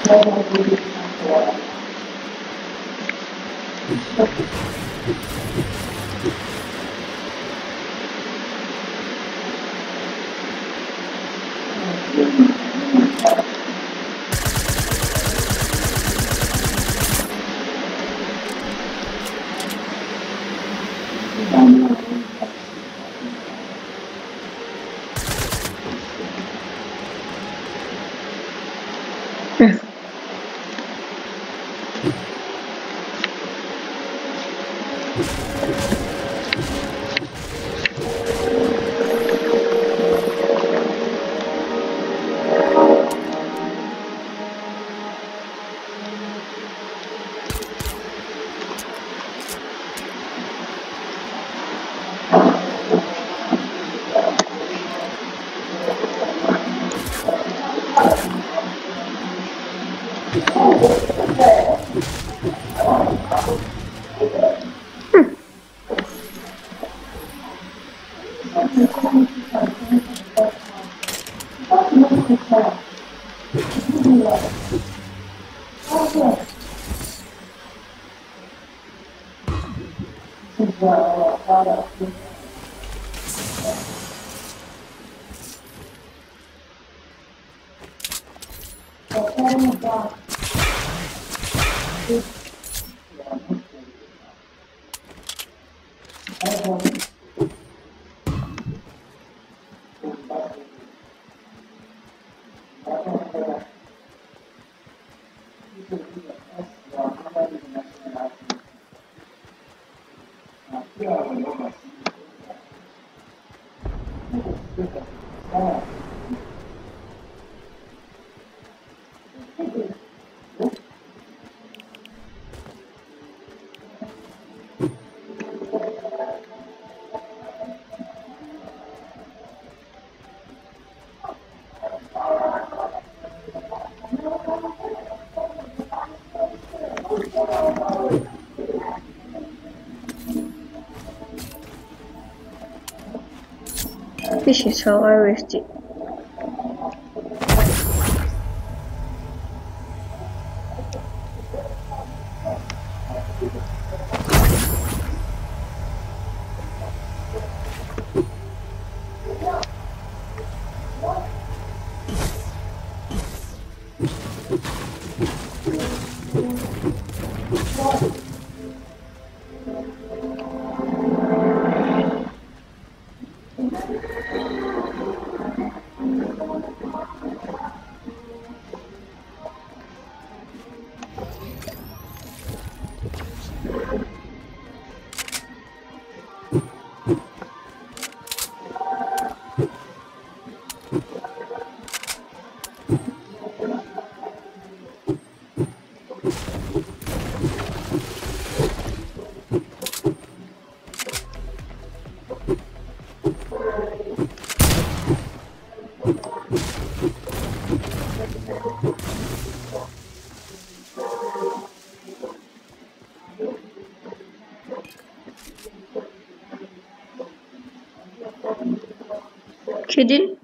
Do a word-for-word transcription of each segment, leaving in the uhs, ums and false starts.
This is how I raised it. Kidding?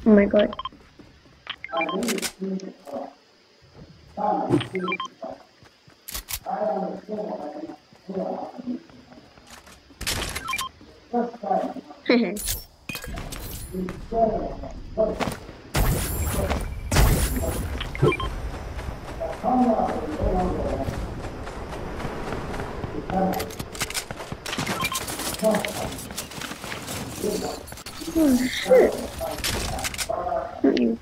Oh my god. Oh shit. Not you.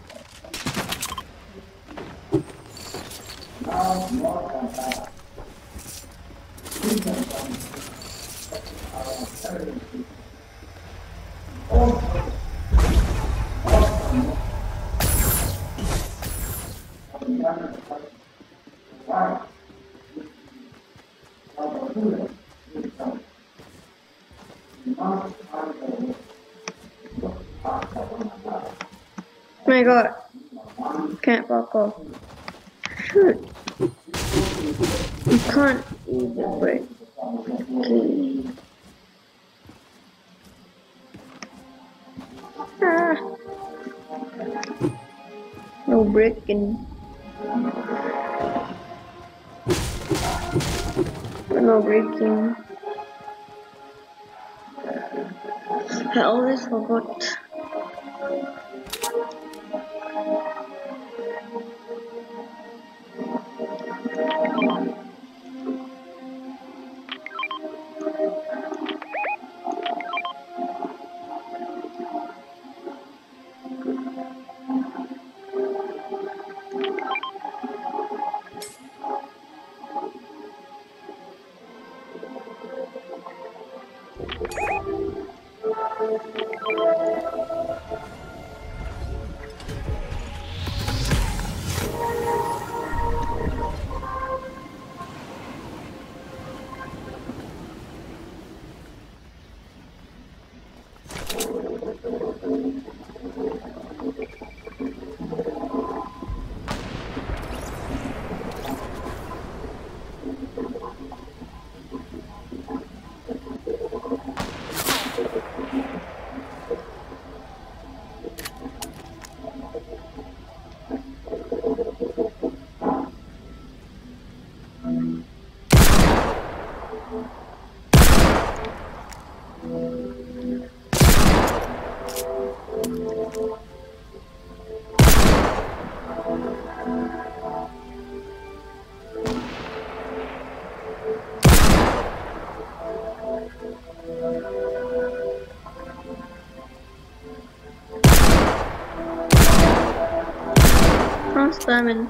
Oh my god. Can't fuck off. Shoot. You can't even break. Okay. Ah. No breaking. No breaking. I always forgot. I'm spamming.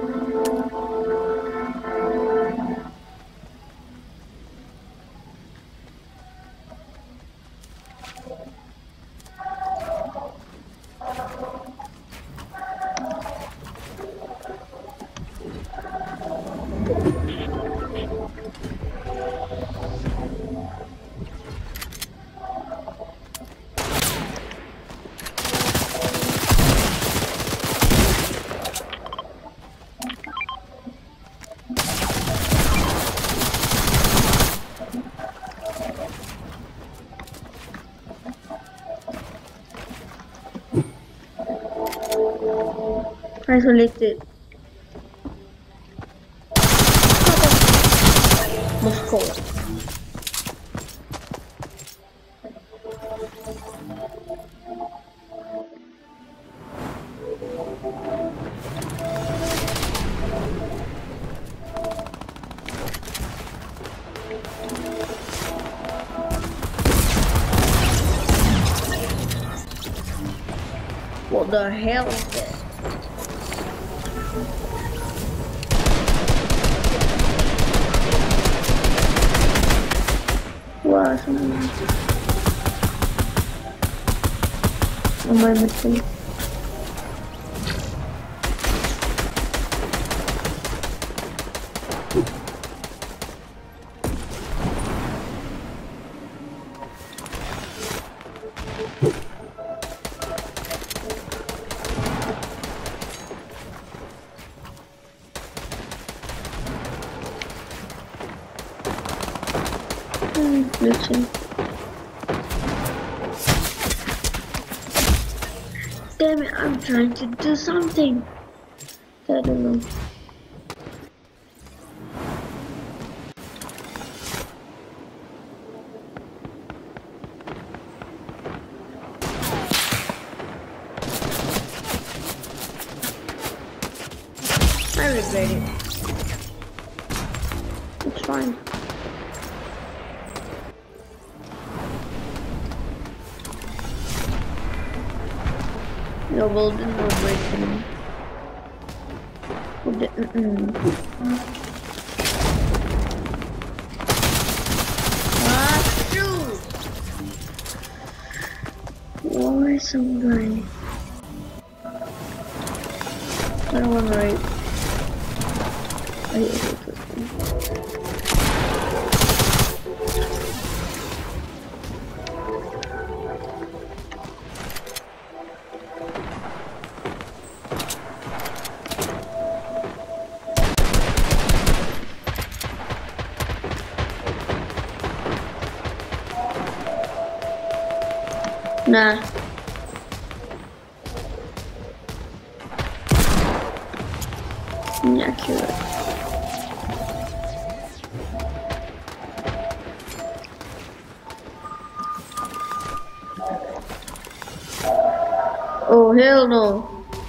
Isolated. Moscow. What the hell is this? Wow, someone. Oh my mistake. Glitching. Damn damn it, I'm trying to do something. I don't know. I regret it. It's fine. No golden, no breaking. Mm-mm. Ah, shoot! Why so good? I don't want to rape. I hate this thing. Nah. Inaccurate. Oh hell no.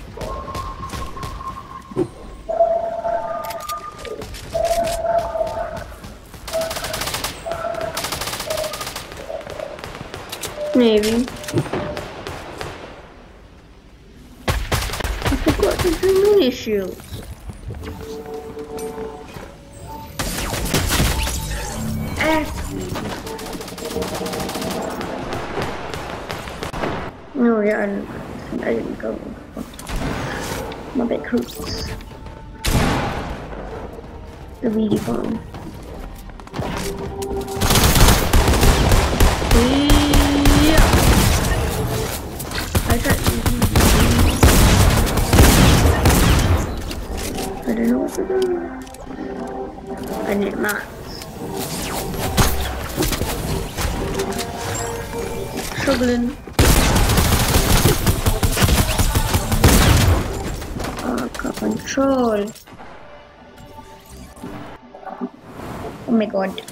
Maybe. I forgot to do mini shields. No, yeah, I didn't, I didn't go. My back hurts. The weedy bomb. Yeah. I got I don't know what to do. I need mats. Struggling. Oh, I can't control. Oh my god.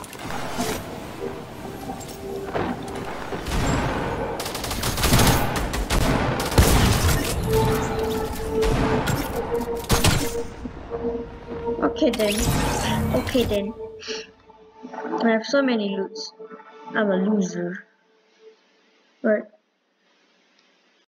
Okay then. Okay then. I have so many loots. I'm a loser. But